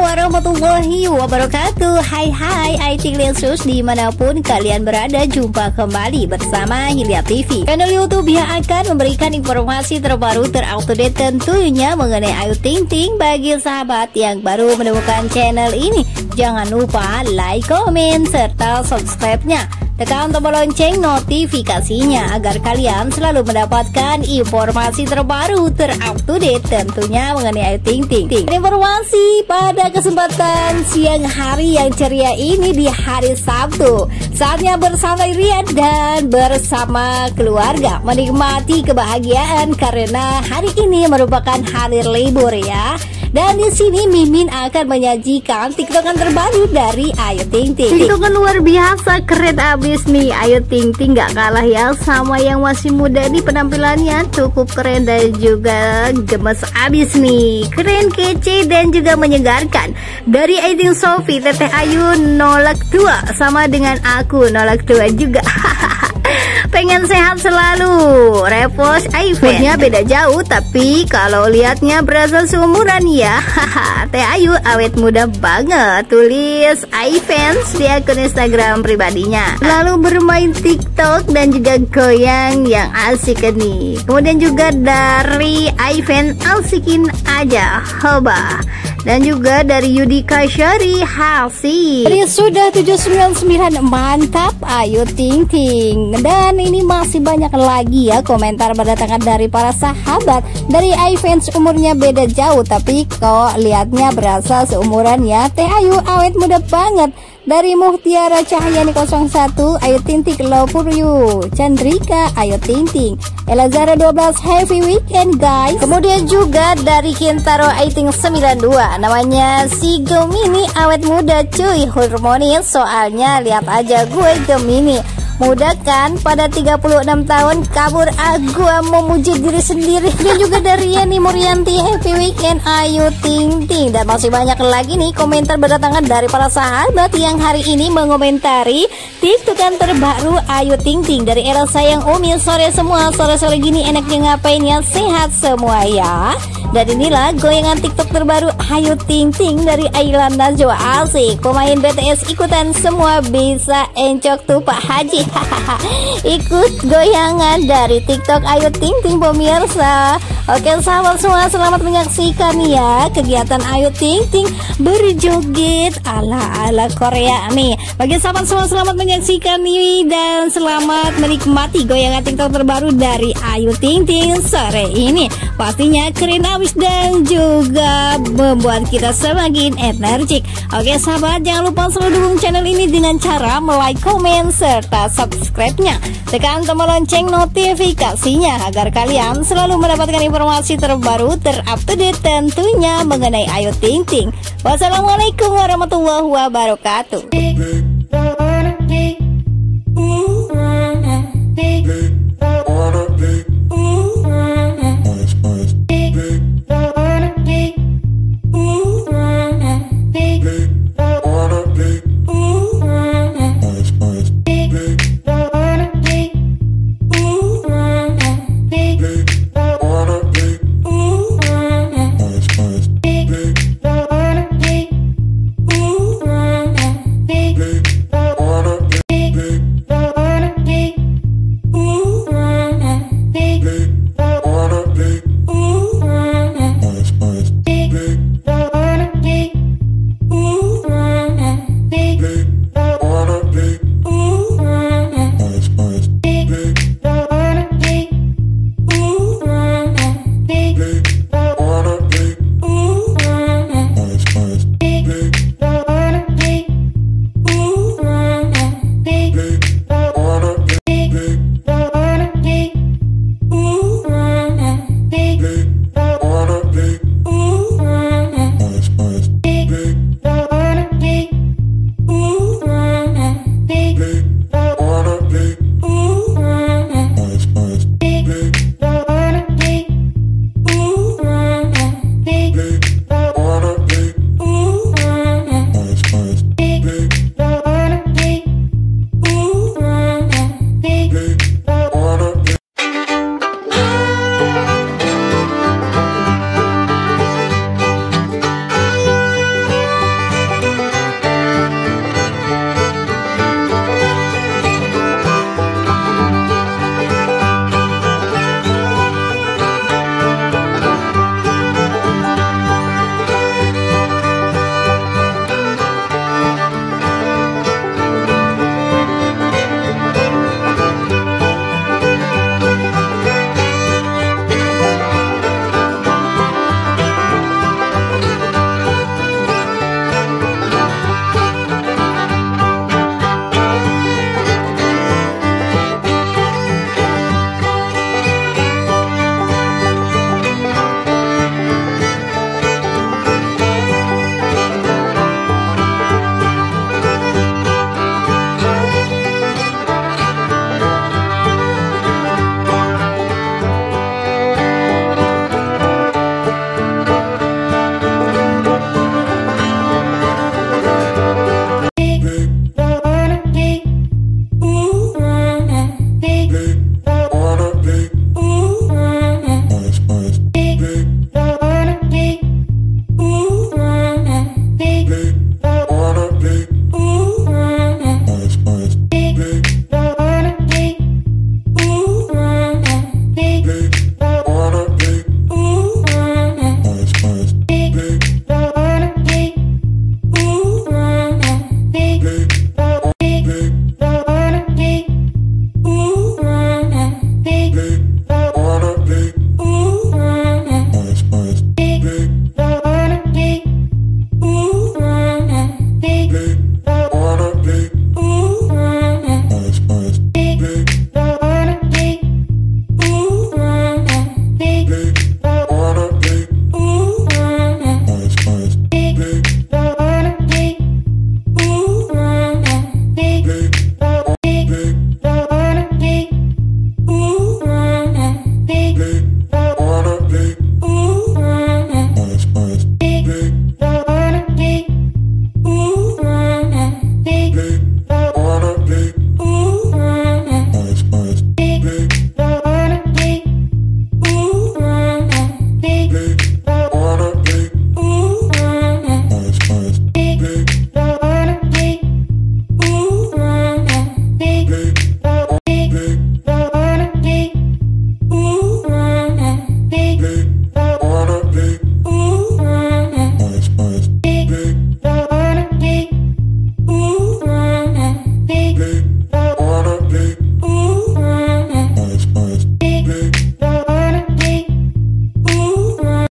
warahmatullahi wabarakatuh. Hai Ayu Ting Lensus dimanapun kalian berada, jumpa kembali bersama Hilya TV, channel YouTube yang akan memberikan informasi terbaru terupdate tentunya mengenai Ayu Ting Ting. Bagi sahabat yang baru menemukan channel ini, jangan lupa like, komen, serta subscribe-nya. Tekan tombol lonceng notifikasinya agar kalian selalu mendapatkan informasi terbaru terupdate tentunya mengenai Ayu Ting Ting. Informasi pada kesempatan siang hari yang ceria ini di hari Sabtu, saatnya bersantai ria dan bersama keluarga menikmati kebahagiaan karena hari ini merupakan hari libur ya. Dan di sini Mimin akan menyajikan TikTokan terbaru dari Ayu Ting Ting. TikTokan luar biasa, keren abis nih. Ayu Ting Ting gak kalah ya sama yang masih muda nih, penampilannya cukup keren dan juga gemes abis nih. Keren, kece dan juga menyegarkan. Dari Ayu Ting Sofi, Teteh Ayu nolak tua sama dengan aku nolak tua juga. Pengen sehat selalu, repost Ayu-nya beda jauh, tapi kalau lihatnya berasa seumuran ya. Teh Ayu awet muda banget, tulis iFans di akun Instagram pribadinya. Lalu bermain TikTok dan juga goyang yang asik nih. Kemudian juga dari iFans asikin aja, hoba. Dan juga dari Yudika Syari Hasi. Jadi sudah 799, mantap Ayu Ting Ting. Dan ini masih banyak lagi ya komentar berdatangan dari para sahabat. Dari iFans umurnya beda jauh, tapi kok lihatnya berasa seumuran ya. Teh Ayu awet muda banget. Dari Muhtiara Cahyani 01, Ayu Ting Ting love for you. Chandrika, Ayu Ting Ting. Elazara 12, happy weekend guys. Kemudian juga dari Kintaro Ayu Ting 92, namanya si Gemini awet muda cuy, harmonis soalnya lihat aja gue Gemini. Muda kan, pada 36 tahun kabur gua memuji diri sendiri. Dan juga dari Yani Murianti, happy weekend Ayu Ting Ting. Dan masih banyak lagi nih komentar berdatangan dari para sahabat yang hari ini mengomentari TikTokan terbaru Ayu Ting Ting. Dari Era Sayang Umi, sore semua, sore-sore gini enaknya ngapain ya, sehat semua ya. Dan inilah goyangan TikTok terbaru Ayu Ting Ting dari Aylan Najwa, asik. Pemain BTS ikutan semua, bisa encok tuh Pak Haji. Ikut goyangan dari TikTok Ayu Ting Ting pemirsa. Oke sahabat semua, selamat menyaksikan ya kegiatan Ayu Ting Ting berjoget ala Korea nih. Bagi sahabat semua, selamat menyaksikan nih dan selamat menikmati goyangan TikTok terbaru dari Ayu Ting Ting sore ini. Pastinya keren abis dan juga membuat kita semakin energik. Oke sahabat, jangan lupa selalu dukung channel ini dengan cara like, komen, serta subscribe-nya. Tekan tombol lonceng notifikasinya agar kalian selalu mendapatkan informasi terbaru terupdate tentunya mengenai Ayu Ting Ting. Wassalamualaikum warahmatullahi wabarakatuh.